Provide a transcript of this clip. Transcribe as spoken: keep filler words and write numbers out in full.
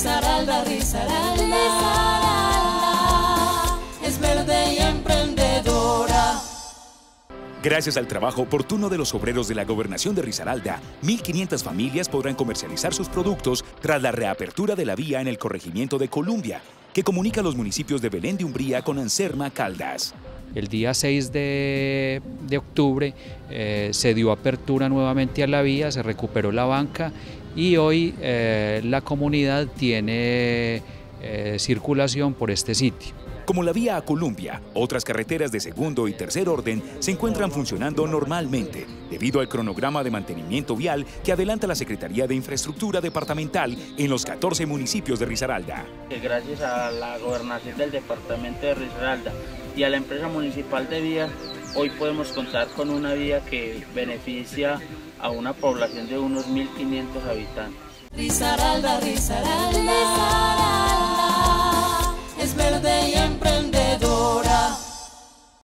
Risaralda, Risaralda, Risaralda es verde y emprendedora. Gracias al trabajo oportuno de los obreros de la Gobernación de Risaralda, mil quinientas familias podrán comercializar sus productos tras la reapertura de la vía en el corregimiento de Columbia, que comunica los municipios de Belén de Umbría con Anserma, Caldas. El día seis de, de octubre eh, se dio apertura nuevamente a la vía, se recuperó la banca y hoy eh, la comunidad tiene eh, circulación por este sitio. Como la vía a Columbia, otras carreteras de segundo y tercer orden se encuentran funcionando normalmente debido al cronograma de mantenimiento vial que adelanta la Secretaría de Infraestructura Departamental en los catorce municipios de Risaralda. Gracias a la gobernación del departamento de Risaralda y a la empresa municipal de vías, hoy podemos contar con una vía que beneficia a una población de unos mil quinientos habitantes. Risaralda, Risaralda.